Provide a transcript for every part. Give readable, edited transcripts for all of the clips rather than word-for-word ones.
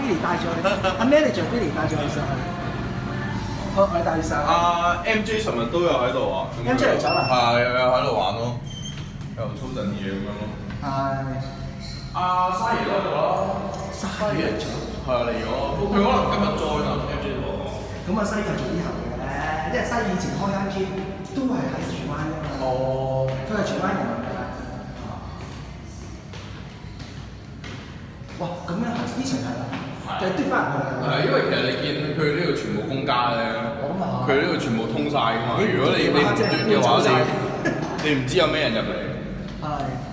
Billy 帶咗你，阿 Manager Billy 帶咗你上去。好，我帶你上去。 MJ 尋日都有喺度啊。 MJ 嚟咗啦。 係有喺度玩咯，又操陣嘢咁樣咯。 係。 阿沙爺喺度啦。沙爺嚟咗。係啊嚟咗，佢可能今日再啦 MJ 度。 咁啊，西就做以後嘅，因為西以前開間 gym 都係喺荃灣㗎嘛。哦。佢係荃灣人嚟㗎。哇！咁樣行呢層係啦，就係嘟翻入去。 係因為其實你見佢呢度全部公家咧，佢呢度全部通晒㗎嘛。如果你唔嘟嘅話，你唔知有咩人入嚟。 係。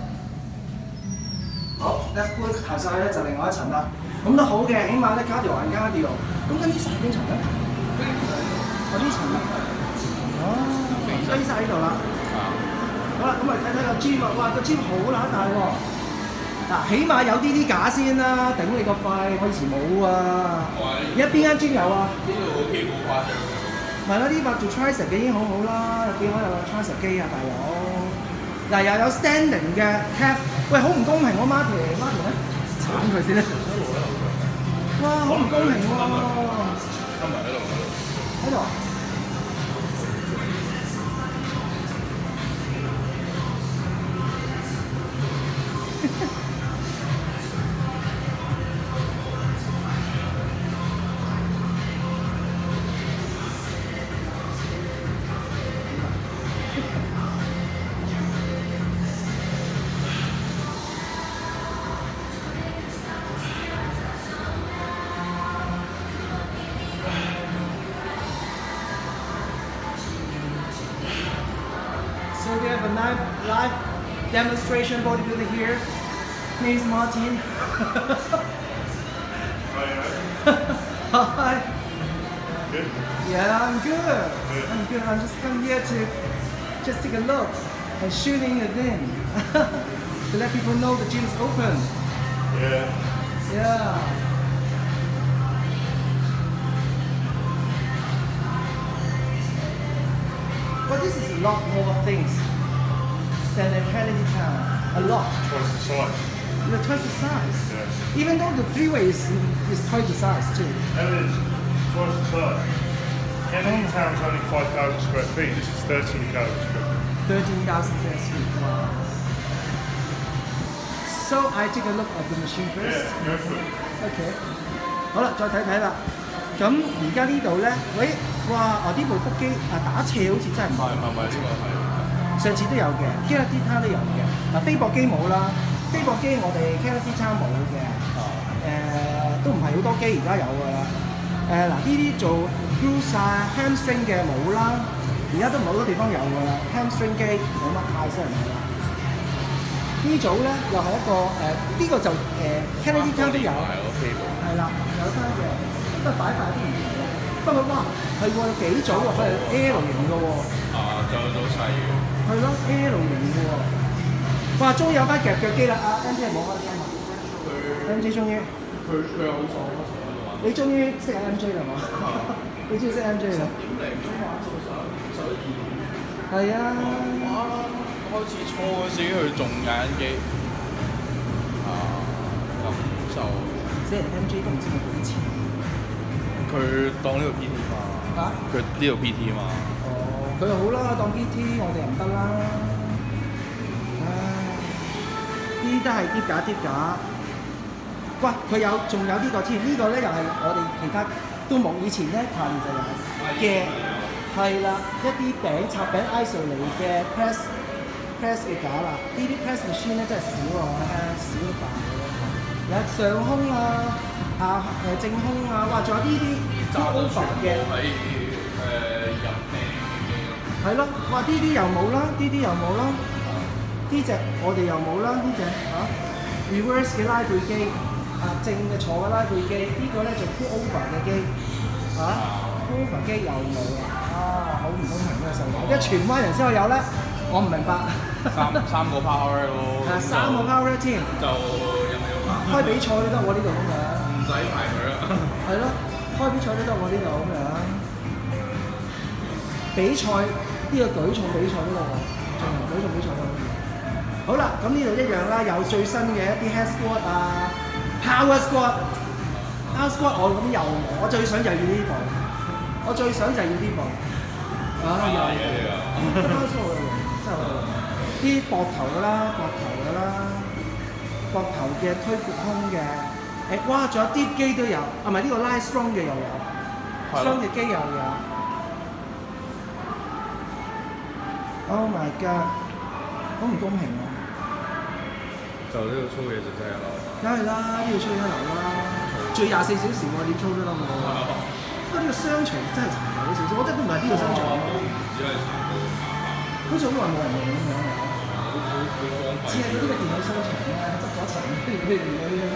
好 ，left foot 行上去咧就另外一層啦。咁都好嘅，起碼咧cardio還cardio。咁跟呢層係邊層咧？我呢層啦。哦，飛晒呢度啦。好啦，咁我哋睇睇個 gym 啊！哇，個 gym 好乸大喎。嗱，起碼有啲架先啦，頂你個肺！我以前冇啊。而家邊間 gym 有啊？ 呢度好幾好誇張嘅。 咪啦，呢把做 tricep 嘅已經好好啦，見我有個 tricep 機啊，大佬。嗱，又有 standing 嘅 calf， 喂，好唔公平喎 ，Martin 咧，鏟佢先啦。哇，好唔公平喎！ 今日喺度。 喺度。So we have a live demonstration bodybuilder here. Name's Martin. Hi. Good. Yeah, I'm good. I'm good. I'm just come here to just take a look and shooting the thing to let people know the gym is open. Yeah. Yeah. But this is a lot more things than in Kennedy Town. A lot. Twice the size. You're twice the size. Yeah. Even though the freeway is twice the size too. That is twice the size. Kennedy Town's only 5,000 square feet. This is 13,000 square feet. 13,000 square feet. Wow. So I take a look at the machine first. Yeah, go for it. OK。好啦，再睇睇啦。咁而家呢度咧，喂，哇！呢部腹肌打斜好似真係唔係。 係呢個係。 上次都有嘅 ，Kennedy Town 都有嘅。嗱，飛搏機冇啦，飛搏機我哋 Kennedy Town 冇嘅。都唔係好多機而家有㗎啦。嗱，呢啲做 glutes 啊、hamstring 嘅冇啦，而家都唔係好多地方有㗎啦。hamstring 機冇乜太犀利啦。呢組咧又係一個呢個就Kennedy Town 都有，係啦，有翻嘅，不過擺法有啲唔同嘅。不過哇，係喎，有幾組喎，佢係 L 型嘅喎。 仲有組細嘅。 係咯 ，L 型嘅喎。哇，終於有翻夾腳機啦！阿 MJ 冇開心啊 ！MJ 終於。 佢又好爽咯！ 你終於識 MJ 啦嘛？你終於識 MJ 啦？係啊。 開始初嗰時佢仲揀機，咁就即係 MJ 都唔知佢幾錢。 佢當呢個 PT 嘛，佢呢度 PT 嘛。 哦，佢又好啦，當 PT 我哋又唔得啦。唉，呢啲都係啲假啲假。哇！佢仲有呢個添，呢個咧又係我哋其他都冇，以前咧近就有嘅，係啦，一啲餅插餅 isolate 嘅 press 嘅架啦，呢啲 press machine 咧真係少啊，我睇少到爆嘅。有上空啊，正空啊，哇！仲有呢啲 over 嘅， 入病係咯，哇！呢啲又冇啦，呢啲又冇啦，呢隻我哋又冇啦，呢隻reverse 嘅拉背機。正嘅坐嘅拉背機，呢個咧就 pull over 嘅機，pull over 機又冇好唔公平呢個世界，因為荃灣人先可以有咧，我唔明白。 三個 power 咯， 三個 power 添， 就有冇開比賽都得喎呢度咁樣， 唔使排佢啦。 係咯，開比賽都得喎呢度咁樣，比賽呢個舉重比賽都得喎，進行舉重比賽都得。好啦，咁呢度一樣啦，有最新嘅一啲 head squat 啊。Power squat squat 我咁又冇，我最想就要呢部，我最想就要呢部。啊又係，balance squat 真係好用。啲膊頭㗎啦，膊頭嘅推闊胸嘅，哇！仲有 deep 機都有，唔係呢個 line strong 嘅又有 ，strong 嘅機又有。Oh my god！ 好唔公平啊！ 就呢度操嘢就真係咯。 梗係啦，呢度操一流啦，最24小時我點操都得我。不過呢個商場真係殘舊少少，我真係都唔係呢個商場。 只係殘舊。 好似好耐冇人用咁樣啊！只係呢個電腦商場咧，執咗層，跟住佢哋用嘅。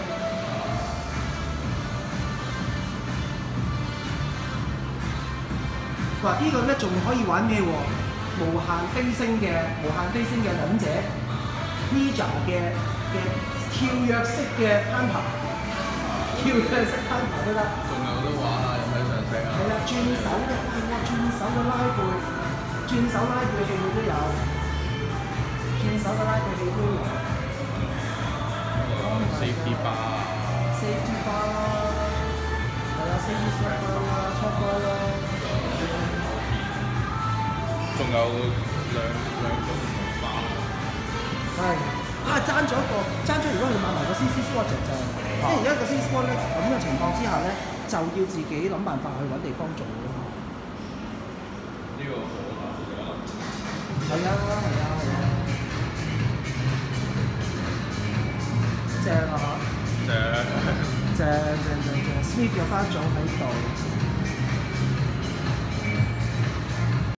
哇！呢個咧仲可以玩咩喎？無限飛升嘅忍者 ，Ninja 嘅跳躍式嘅攀爬，跳躍式攀爬都得。 仲有得玩啊！有睇上色啊！ 係啦，轉手嘅，轉手嘅拉背，轉手拉背器都有，轉手嘅拉背器都有。 safety bar 啦，係啊 ，safety strap 啦 ，top bar 啦。 仲有兩種包。 係爭咗如果你買埋個 CC Squat 就正，因為而家個 CC Squat 咧咁嘅情況之下咧，就要自己諗辦法去揾地方做咯。 呢個火頭就可能。 係啊！正啊！正 Smith 有翻組喺度。